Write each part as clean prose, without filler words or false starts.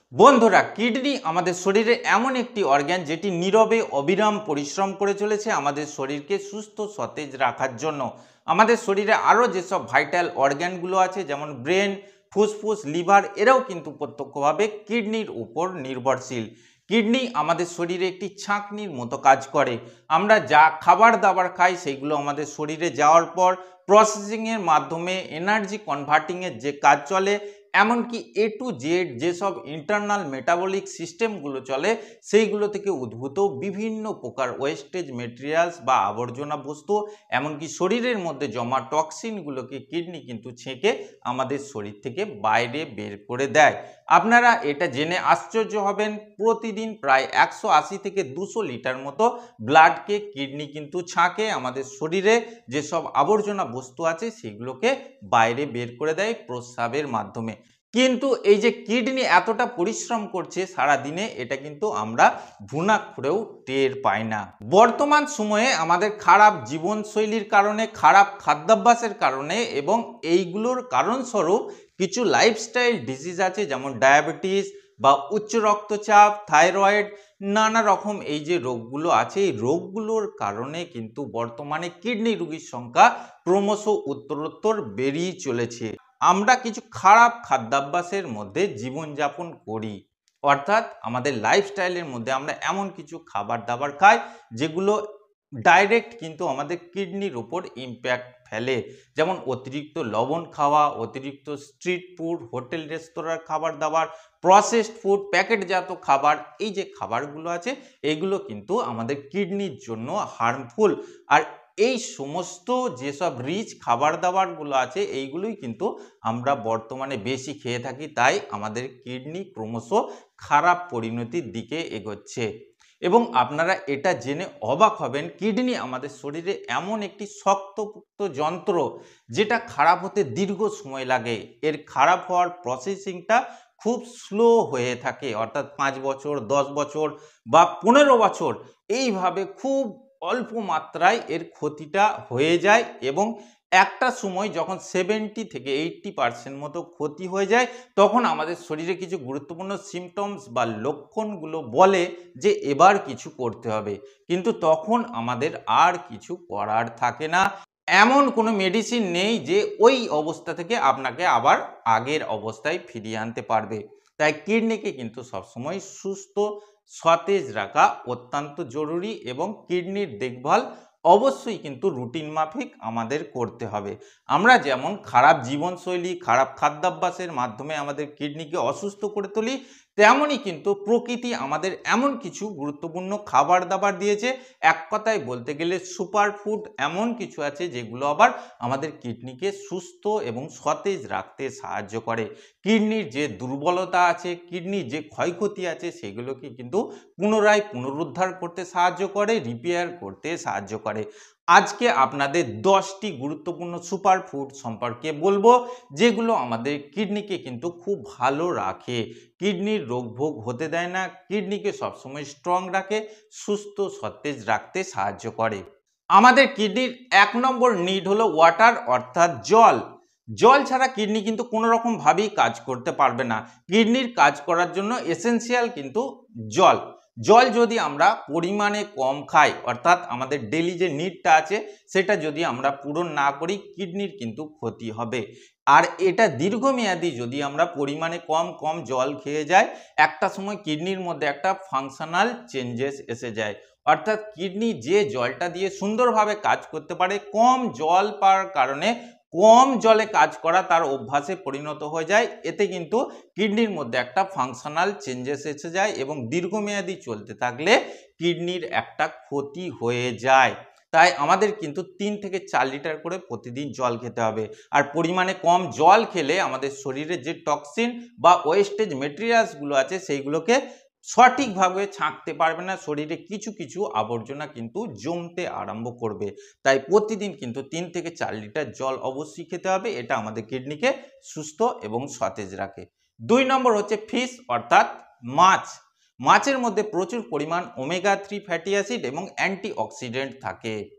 বন্ধুরা, কিডনি আমাদের শরীরে এমন একটি অর্গান যেটি নীরবে অবিরাম পরিশ্রম করে চলেছে আমাদের শরীরকে সুস্থ সতেজ রাখার জন্য। আমাদের শরীরে আরও যেসব ভাইটাল অর্গানগুলো আছে যেমন ব্রেন, ফুসফুস, লিভার, এরাও কিন্তু প্রত্যক্ষভাবে কিডনির উপর নির্ভরশীল। কিডনি আমাদের শরীরে একটি ছাঁকনির মতো কাজ করে। আমরা যা খাবার দাবার খাই সেইগুলো আমাদের শরীরে যাওয়ার পর প্রসেসিংয়ের মাধ্যমে এনার্জি কনভার্টিংয়ের যে কাজ চলে, এমনকি এ টু জেড যেসব ইন্টারনাল মেটাবলিক সিস্টেমগুলো চলে সেইগুলো থেকে উদ্ভূত বিভিন্ন প্রকার ওয়েস্টেজ মেটেরিয়ালস বা আবর্জনা বস্তু, এমনকি শরীরের মধ্যে জমা টক্সিনগুলোকে কিডনি কিন্তু ছেঁকে আমাদের শরীর থেকে বাইরে বের করে দেয়। আপনারা এটা জেনে আশ্চর্য হবেন, প্রতিদিন প্রায় 180 থেকে 200 লিটার মতো ব্লাডকে কিডনি কিন্তু ছাঁকে আমাদের শরীরে যেসব আবর্জনা বস্তু আছে সেগুলোকে বাইরে বের করে দেয় প্রস্রাবের মাধ্যমে। কিন্তু এই যে কিডনি এতটা পরিশ্রম করছে সারা দিনে, এটা কিন্তু আমরা ভুনাক্ষরেও টের পাই না। বর্তমান সময়ে আমাদের খারাপ জীবনশৈলীর কারণে, খারাপ খাদ্যাভ্যাসের কারণে এবং এইগুলোর কারণস্বরূপ কিছু লাইফস্টাইল ডিজিজ আছে যেমন ডায়াবেটিস বা উচ্চ রক্তচাপ, থাইরয়েড, নানা রকম এই যে রোগগুলো আছে, এই রোগগুলোর কারণে কিন্তু বর্তমানে কিডনি রোগীর সংখ্যা ক্রমশ উত্তরোত্তর বেড়েই চলেছে। আমরা কিছু খারাপ খাদ্যাভ্যাসের মধ্যে জীবনযাপন করি, অর্থাৎ আমাদের লাইফস্টাইলের মধ্যে আমরা এমন কিছু খাবার দাবার খাই যেগুলো ডাইরেক্ট কিন্তু আমাদের কিডনির উপর ইম্প্যাক্ট ফেলে। যেমন অতিরিক্ত লবণ খাওয়া, অতিরিক্ত স্ট্রিট ফুড, হোটেল রেস্তোরাঁর খাবার দাবার, প্রসেসড ফুড, প্যাকেটজাত খাবার, এই যে খাবারগুলো আছে এইগুলো কিন্তু আমাদের কিডনির জন্য হার্মফুল। আর এই সমস্ত যেসব রিচ খাবার দাবারগুলো আছে এইগুলোই কিন্তু আমরা বর্তমানে বেশি খেয়ে থাকি, তাই আমাদের কিডনি ক্রমশ খারাপ পরিণতির দিকে এগোচ্ছে। এবং আপনারা এটা জেনে অবাক হবেন, কিডনি আমাদের শরীরে এমন একটি শক্তপোক্ত যন্ত্র যেটা খারাপ হতে দীর্ঘ সময় লাগে। এর খারাপ হওয়ার প্রসেসিংটা খুব স্লো হয়ে থাকে, অর্থাৎ 5 বছর, 10 বছর বা 15 বছর এইভাবে খুব অল্প মাত্রায় এর ক্ষতিটা হয়ে যায়। এবং একটা সময় যখন 70 থেকে 80% মতো ক্ষতি হয়ে যায়, তখন আমাদের শরীরে কিছু গুরুত্বপূর্ণ সিমটমস বা লক্ষণগুলো বলে যে এবার কিছু করতে হবে, কিন্তু তখন আমাদের আর কিছু করার থাকে না। এমন কোনো মেডিসিন নেই যে ওই অবস্থা থেকে আপনাকে আবার আগের অবস্থায় ফিরিয়ে আনতে পারবে। তাই কিডনিকে কিন্তু সবসময় সুস্থ সতেজ রাখা অত্যন্ত জরুরি এবং কিডনির দেখভাল অবশ্যই কিন্তু রুটিন মাফিক আমাদের করতে হবে। আমরা যেমন খারাপ জীবনশৈলী, খারাপ খাদ্যাভ্যাসের মাধ্যমে আমাদের কিডনিকে অসুস্থ করে তুলি, তেমনই কিন্তু প্রকৃতি আমাদের এমন কিছু গুরুত্বপূর্ণ খাবার দাবার দিয়েছে, এক কথায় বলতে গেলে সুপার ফুড এমন কিছু আছে যেগুলো আবার আমাদের কিডনিকে সুস্থ এবং সতেজ রাখতে সাহায্য করে। কিডনির যে দুর্বলতা আছে, কিডনির যে ক্ষয়ক্ষতি আছে সেগুলোকে কিন্তু পুনরায় পুনরুদ্ধার করতে সাহায্য করে, রিপেয়ার করতে সাহায্য করে। আজকে আপনাদের 10টি গুরুত্বপূর্ণ সুপার ফুড সম্পর্কে বলবো যেগুলো আমাদের কিডনিকে কিন্তু খুব ভালো রাখে, কিডনির রোগ ভোগ হতে দেয় না, কিডনিকে সবসময় স্ট্রং রাখে, সুস্থ সতেজ রাখতে সাহায্য করে। আমাদের কিডনির 1 নম্বর নিড হলো ওয়াটার, অর্থাৎ জল। জল ছাড়া কিডনি কিন্তু কোনো রকম ভাবেই কাজ করতে পারবে না। কিডনির কাজ করার জন্য এসেনশিয়াল কিন্তু জল। জল যদি আমরা পরিমাণে কম খাই, অর্থাৎ আমাদের ডেইলি যে নিডটা আছে সেটা যদি আমরা পূরণ না করি, কিডনির কিন্তু ক্ষতি হবে। আর এটা দীর্ঘমেয়াদী যদি আমরা পরিমাণে কম কম জল খেয়ে যাই, একটা সময় কিডনির মধ্যে একটা ফাংশনাল চেঞ্জেস এসে যায়, অর্থাৎ কিডনি যে জলটা দিয়ে সুন্দরভাবে কাজ করতে পারে, কম জল পাওয়ার কারণে কম জলে কাজ করা তার অভ্যাসে পরিণত হয়ে যায়। এতে কিন্তু কিডনির মধ্যে একটা ফাংশনাল চেঞ্জেস এসে যায় এবং দীর্ঘমেয়াদী চলতে থাকলে কিডনির একটা ক্ষতি হয়ে যায়। তাই আমাদের কিন্তু 3 থেকে 4 লিটার করে প্রতিদিন জল খেতে হবে। আর পরিমাণে কম জল খেলে আমাদের শরীরে যে টক্সিন বা ওয়েস্টেজ মেটেরিয়ালসগুলো আছে সেইগুলোকে সঠিকভাবে ছাঁকতে পারবে না, শরীরে কিছু কিছু আবর্জনা কিন্তু জমতে আরম্ভ করবে। তাই প্রতিদিন কিন্তু 3 থেকে 4 লিটার জল অবশ্যই খেতে হবে, এটা আমাদের কিডনিকে সুস্থ এবং সতেজ রাখে। 2 নম্বর হচ্ছে ফিশ, অর্থাৎ মাছ। মাছের মধ্যে প্রচুর পরিমাণ ওমেগা 3 ফ্যাটি অ্যাসিড এবং অ্যান্টিঅক্সিডেন্ট থাকে।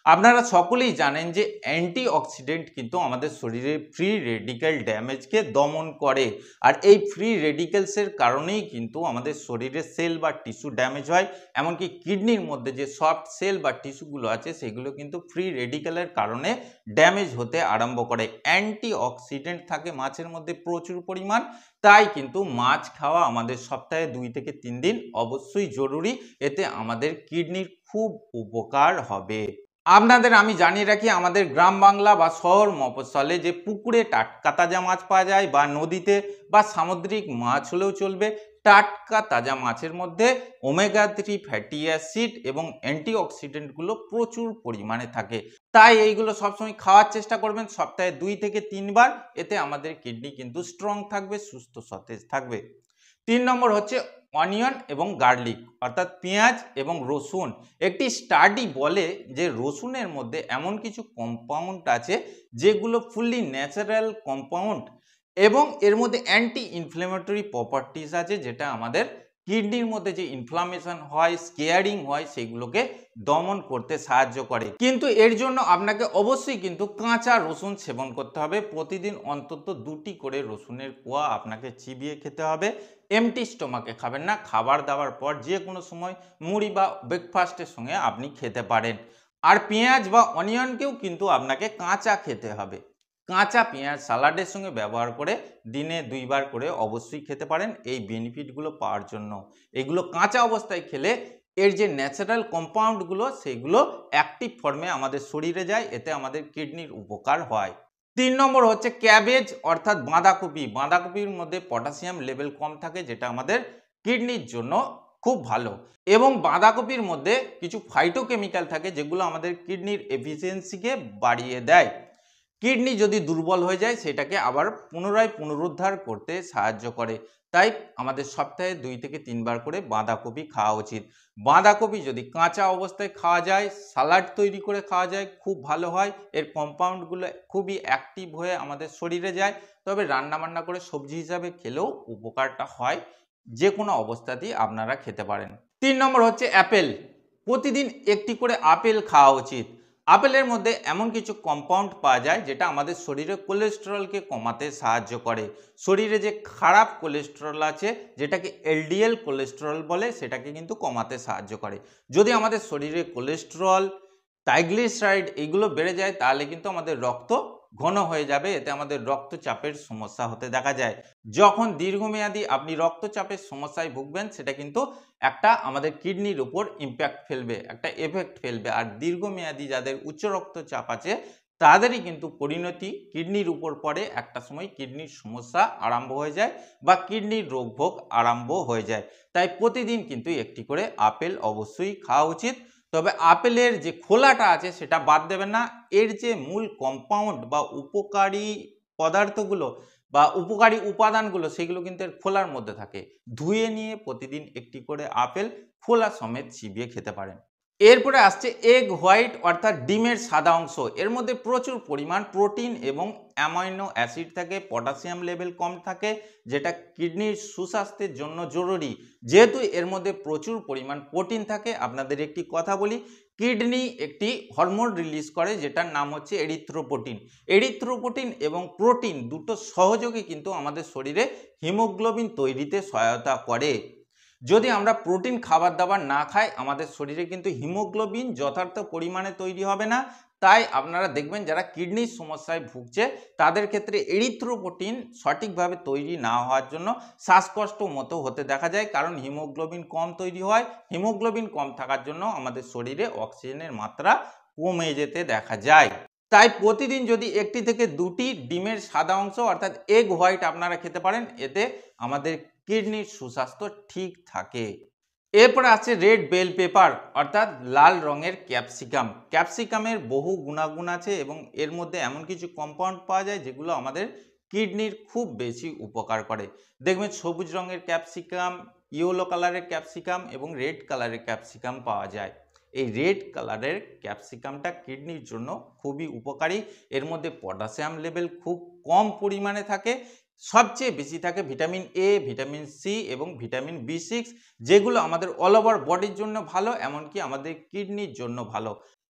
আপনারা সকলেই জানেন যে অ্যান্টিঅক্সিডেন্ট কিন্তু আমাদের শরীরে ফ্রি রেডিক্যাল ড্যামেজকে দমন করে। আর এই ফ্রি রেডিক্যালসের কারণেই কিন্তু আমাদের শরীরের সেল বা টিস্যু ড্যামেজ হয়। এমনকি কিডনির মধ্যে যে সফট সেল বা টিস্যুগুলো আছে সেগুলো কিন্তু ফ্রি রেডিক্যালের কারণে ড্যামেজ হতে আরম্ভ করে। অ্যান্টিঅক্সিডেন্ট থাকে মাছের মধ্যে প্রচুর পরিমাণ, তাই কিন্তু মাছ খাওয়া আমাদের সপ্তাহে 2 থেকে 3 দিন অবশ্যই জরুরি। এতে আমাদের কিডনির খুব উপকার হবে। আপনাদের আমি জানিয়ে রাখি, আমাদের গ্রাম বাংলা বা শহর মফস্বলে যে পুকুরে টাটকা তাজা মাছ পাওয়া যায় বা নদীতে বা সামুদ্রিক মাছ হলেও চলবে, টাটকা তাজা মাছের মধ্যে ওমেগা 3 ফ্যাটি অ্যাসিড এবং অ্যান্টিঅক্সিডেন্টগুলো প্রচুর পরিমাণে থাকে। তাই এইগুলো সবসময় খাওয়ার চেষ্টা করবেন সপ্তাহে 2 থেকে 3 বার। এতে আমাদের কিডনি কিন্তু স্ট্রং থাকবে, সুস্থ সতেজ থাকবে। 3 নম্বর হচ্ছে অনিয়ন এবং গার্লিক, অর্থাৎ পেঁয়াজ এবং রসুন। একটি স্টাডি বলে যে রসুনের মধ্যে এমন কিছু কম্পাউন্ড আছে যেগুলো ফুললি ন্যাচারাল কম্পাউন্ড এবং এর মধ্যে অ্যান্টি ইনফ্লেমেটরি প্রপার্টিস আছে, যেটা আমাদের কিডনির মধ্যে যে ইনফ্লামেশন হয়, স্কেয়ারিং হয়, সেগুলোকে দমন করতে সাহায্য করে। কিন্তু এর জন্য আপনাকে অবশ্যই কিন্তু কাঁচা রসুন সেবন করতে হবে। প্রতিদিন অন্তত 2টি করে রসুনের কোয়া আপনাকে চিবিয়ে খেতে হবে। এমটি স্টোমাকে খাবেন না, খাবার দাবার পর যে কোনো সময় মুড়ি বা ব্রেকফাস্টের সঙ্গে আপনি খেতে পারেন। আর পেঁয়াজ বা অনিয়নকেও কিন্তু আপনাকে কাঁচা খেতে হবে। কাঁচা পেঁয়াজ সালাডের সঙ্গে ব্যবহার করে দিনে 2 বার করে অবশ্যই খেতে পারেন এই বেনিফিটগুলো পাওয়ার জন্য। এগুলো কাঁচা অবস্থায় খেলে এর যে ন্যাচারাল কম্পাউন্ডগুলো সেগুলো অ্যাক্টিভ ফর্মে আমাদের শরীরে যায়, এতে আমাদের কিডনির উপকার হয়। 3 নম্বর হচ্ছে ক্যাবেজ, অর্থাৎ বাঁধাকপি। বাঁধাকপির মধ্যে পটাশিয়াম লেভেল কম থাকে, যেটা আমাদের কিডনির জন্য খুব ভালো। এবং বাঁধাকপির মধ্যে কিছু ফাইটোকেমিক্যাল থাকে যেগুলো আমাদের কিডনির এফিসিয়েন্সিকে বাড়িয়ে দেয়। কিডনি যদি দুর্বল হয়ে যায় সেটাকে আবার পুনরায় পুনরুদ্ধার করতে সাহায্য করে। তাই আমাদের সপ্তাহে 2 থেকে 3 বার করে বাঁধাকপি খাওয়া উচিত। বাঁধাকপি যদি কাঁচা অবস্থায় খাওয়া যায়, সালাড তৈরি করে খাওয়া যায়, খুব ভালো হয়। এর কম্পাউন্ডগুলো খুবই অ্যাক্টিভ হয়ে আমাদের শরীরে যায়। তবে রান্নাবান্না করে সবজি হিসাবে খেলেও উপকারটা হয়। যে কোনো অবস্থাতেই আপনারা খেতে পারেন। 3 নম্বর হচ্ছে অ্যাপেল। প্রতিদিন একটি করে আপেল খাওয়া উচিত। আপেলের মধ্যে এমন কিছু কম্পাউন্ড পাওয়া যায় যেটা আমাদের শরীরে কোলেস্টেরলকে কমাতে সাহায্য করে। শরীরে যে খারাপ কোলেস্টেরল আছে, যেটাকে এলডিএল কোলেস্টেরল বলে, সেটাকে কিন্তু কমাতে সাহায্য করে। যদি আমাদের শরীরে কোলেস্টেরল, ট্রাইগ্লিসারাইড এগুলো বেড়ে যায় তাহলে কিন্তু আমাদের রক্ত ঘন হয়ে যাবে। এতে আমাদের রক্তচাপের সমস্যা হতে দেখা যায়। যখন দীর্ঘমেয়াদী আপনি রক্তচাপের সমস্যায় ভুগবেন, সেটা কিন্তু একটা আমাদের কিডনির উপর ইম্প্যাক্ট ফেলবে, একটা এফেক্ট ফেলবে। আর দীর্ঘমেয়াদী যাদের উচ্চ রক্তচাপ আছে তাদেরই কিন্তু পরিণতি কিডনির উপর পড়ে। একটা সময় কিডনির সমস্যা আরম্ভ হয়ে যায় বা কিডনির রোগভোগ আরম্ভ হয়ে যায়। তাই প্রতিদিন কিন্তু একটি করে আপেল অবশ্যই খাওয়া উচিত। তবে আপেলের যে খোলাটা আছে সেটা বাদ দেবেন না। এর যে মূল কম্পাউন্ড বা উপকারী পদার্থগুলো বা উপকারী উপাদানগুলো সেগুলো কিন্তু এর খোলার মধ্যে থাকে। ধুয়ে নিয়ে প্রতিদিন একটি করে আপেল খোলা সমেত চিবিয়ে খেতে পারেন। এরপরে আসছে এগ হোয়াইট, অর্থাৎ ডিমের সাদা অংশ। এর মধ্যে প্রচুর পরিমাণ প্রোটিন এবং অ্যামাইনো অ্যাসিড থাকে, পটাশিয়াম লেভেল কম থাকে, যেটা কিডনির সুস্বাস্থ্যের জন্য জরুরি। যেহেতু এর মধ্যে প্রচুর পরিমাণ প্রোটিন থাকে, আপনাদের একটি কথা বলি, কিডনি একটি হরমোন রিলিজ করে যেটার নাম হচ্ছে এরিথ্রোপোটিন। এরিথ্রোপোটিন এবং প্রোটিন দুটো সহযোগে কিন্তু আমাদের শরীরে হিমোগ্লোবিন তৈরিতে সহায়তা করে। যদি আমরা প্রোটিন খাবার দাবার না খাই, আমাদের শরীরে কিন্তু হিমোগ্লোবিন যথার্থ পরিমাণে তৈরি হবে না। তাই আপনারা দেখবেন যারা কিডনির সমস্যায় ভুগছে তাদের ক্ষেত্রে এরিথ্রোপোটিন সঠিকভাবে তৈরি না হওয়ার জন্য শ্বাসকষ্ট মতো হতে দেখা যায়, কারণ হিমোগ্লোবিন কম তৈরি হয়। হিমোগ্লোবিন কম থাকার জন্য আমাদের শরীরে অক্সিজেনের মাত্রা কমে যেতে দেখা যায়। তাই প্রতিদিন যদি 1টি থেকে 2টি ডিমের সাদা অংশ, অর্থাৎ এগ হোয়াইট আপনারা খেতে পারেন, এতে আমাদের কিডনির সুস্বাস্থ্য ঠিক থাকে। এরপরে আছে রেড বেল পেপার, অর্থাৎ লাল রঙের ক্যাপসিকাম। ক্যাপসিকামের বহু গুণাগুণ আছে এবং এর মধ্যে এমন কিছু কম্পাউন্ড পাওয়া যায় যেগুলো আমাদের কিডনির খুব বেশি উপকার করে। দেখবেন সবুজ রঙের ক্যাপসিকাম, ইয়েলো কালারের ক্যাপসিকাম এবং রেড কালারের ক্যাপসিকাম পাওয়া যায়। এই রেড কালারের ক্যাপসিকামটা কিডনির জন্য খুবই উপকারী। এর মধ্যে পটাশিয়াম লেভেল খুব কম পরিমাণে থাকে। সবচেয়ে বেশি থাকে ভিটামিন এ, ভিটামিন সি এবং ভিটামিন বি6, যেগুলো আমাদের অল ওভার বডির জন্য ভালো, এমনকি আমাদের কিডনির জন্য ভালো।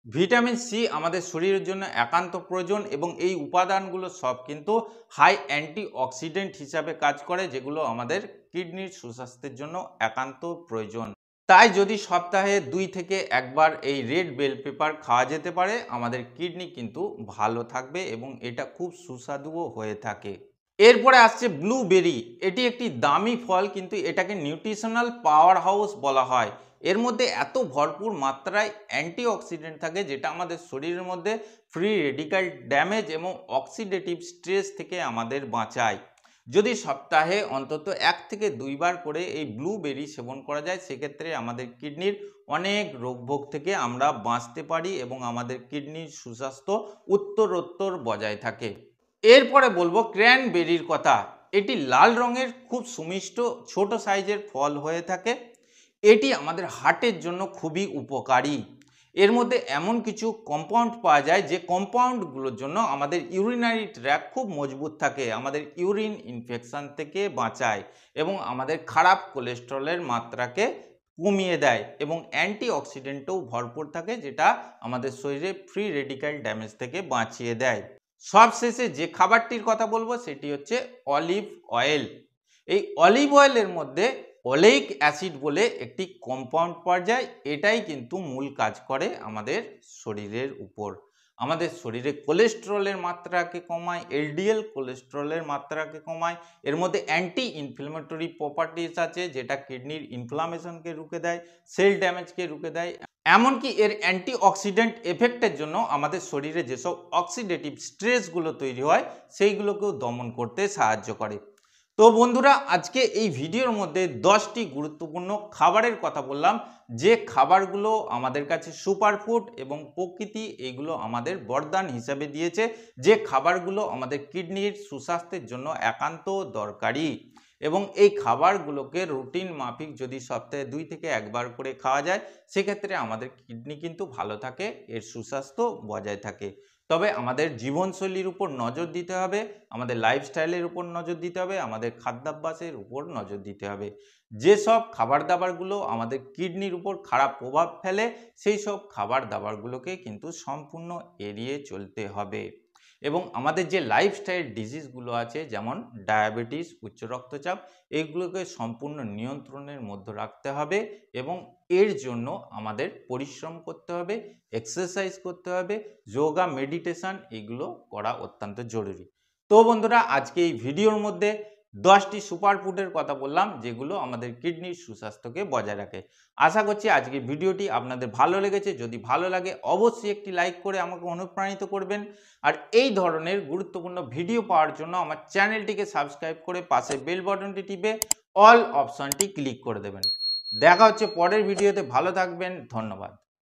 ভিটামিন সি আমাদের শরীরের জন্য একান্ত প্রয়োজন এবং এই উপাদানগুলো সব কিন্তু হাই অ্যান্টিঅক্সিডেন্ট হিসাবে কাজ করে, যেগুলো আমাদের কিডনির সুস্বাস্থ্যের জন্য একান্ত প্রয়োজন। তাই যদি সপ্তাহে 2 থেকে 1 বার এই রেড বেল পেপার খাওয়া যেতে পারে, আমাদের কিডনি কিন্তু ভালো থাকবে এবং এটা খুব সুস্বাদুও হয়ে থাকে। এরপরে আসছে ব্লুবেরি। এটি একটি দামি ফল, কিন্তু এটাকে নিউট্রিশনাল পাওয়ার হাউস বলা হয়। এর মধ্যে এত ভরপুর মাত্রায় অ্যান্টিঅক্সিডেন্ট থাকে, যেটা আমাদের শরীরের মধ্যে ফ্রি রেডিক্যাল ড্যামেজ এবং অক্সিডেটিভ স্ট্রেস থেকে আমাদের বাঁচায়। যদি সপ্তাহে অন্তত 1 থেকে 2 বার করে এই ব্লুবেরি সেবন করা যায়, সেক্ষেত্রে আমাদের কিডনির অনেক রোগভোগ থেকে আমরা বাঁচতে পারি এবং আমাদের কিডনির সুস্বাস্থ্য উত্তরোত্তর বজায় থাকে। এরপরে বলবো ক্র্যানবেরির কথা। এটি লাল রঙের খুব সুমিষ্ট ছোট সাইজের ফল হয়ে থাকে। এটি আমাদের হার্টের জন্য খুবই উপকারী। এর মধ্যে এমন কিছু কম্পাউন্ড পাওয়া যায় যে কম্পাউন্ডগুলোর জন্য আমাদের ইউরিনারি ট্র্যাক্ট খুব মজবুত থাকে, আমাদের ইউরিন ইনফেকশন থেকে বাঁচায় এবং আমাদের খারাপ কোলেস্টেরলের মাত্রাকে কমিয়ে দেয় এবং অ্যান্টিঅক্সিডেন্টও ভরপুর থাকে, যেটা আমাদের শরীরে ফ্রি রেডিক্যাল ড্যামেজ থেকে বাঁচিয়ে দেয়। সবশেষে যে খাবারটির কথা বলবো সেটি হচ্ছে অলিভ অয়েল। এই অলিভ অয়েলের মধ্যে ওলেইক অ্যাসিড বলে একটি কম্পাউন্ড পাওয়া যায়। এটাই কিন্তু মূল কাজ করে আমাদের শরীরের উপর। আমাদের শরীরে কোলেস্টেরলের মাত্রাকে কমায়, এলডিএল কোলেস্টেরলের মাত্রাকে কমায়। এর মধ্যে অ্যান্টি ইনফ্লেমেটরি প্রপার্টিস আছে, যেটা কিডনির ইনফ্লামেশনকে রুখে দেয়, সেল ড্যামেজকে রুখে দেয়। এমনকি এর অ্যান্টিঅক্সিডেন্ট এফেক্টের জন্য আমাদের শরীরে যেসব অক্সিডেটিভ স্ট্রেসগুলো তৈরি হয়, সেইগুলোকেও দমন করতে সাহায্য করে। তো বন্ধুরা, আজকে এই ভিডিওর মধ্যে 10টি গুরুত্বপূর্ণ খাবারের কথা বললাম, যে খাবারগুলো আমাদের কাছে সুপারফুড এবং প্রকৃতি এইগুলো আমাদের বরদান হিসাবে দিয়েছে, যে খাবারগুলো আমাদের কিডনির সুস্বাস্থ্যের জন্য একান্ত দরকারি এবং এই খাবারগুলোকে রুটিন মাফিক যদি সপ্তাহে 2 থেকে 1 বার করে খাওয়া যায়, সেক্ষেত্রে আমাদের কিডনি কিন্তু ভালো থাকে, এর সুস্বাস্থ্য বজায় থাকে। তবে আমাদের জীবনশৈলীর উপর নজর দিতে হবে, আমাদের লাইফস্টাইলের উপর নজর দিতে হবে, আমাদের খাদ্যাভ্যাসের উপর নজর দিতে হবে। যেসব খাবার দাবারগুলো আমাদের কিডনির উপর খারাপ প্রভাব ফেলে, সেই সব খাবার দাবারগুলোকে কিন্তু সম্পূর্ণ এড়িয়ে চলতে হবে এবং আমাদের যে লাইফস্টাইল ডিজিজগুলো আছে, যেমন ডায়াবেটিস, উচ্চ রক্তচাপ, এইগুলোকে সম্পূর্ণ নিয়ন্ত্রণের মধ্যে রাখতে হবে এবং এর জন্য আমাদের পরিশ্রম করতে হবে, এক্সারসাইজ করতে হবে, যোগা, মেডিটেশন এগুলো করা অত্যন্ত জরুরি। তো বন্ধুরা, আজকে এই ভিডিওর মধ্যে 10টি সুপারফুডের কথা বললাম, যেগুলো আমাদের কিডনির সুস্বাস্থ্যকে বজায় রাখে। আশা করছি আজকের ভিডিওটি আপনাদের ভালো লেগেছে। যদি ভালো লাগে অবশ্যই একটি লাইক করে আমাকে অনুপ্রাণিত করবেন। আর এই ধরনের গুরুত্বপূর্ণ ভিডিও পাওয়ার জন্য আমার চ্যানেলটিকে সাবস্ক্রাইব করে পাশে বেল বাটনটি টিপে অল অপশনটি ক্লিক করে দেবেন। দেখা হচ্ছে পরের ভিডিওতে। ভালো থাকবেন। ধন্যবাদ।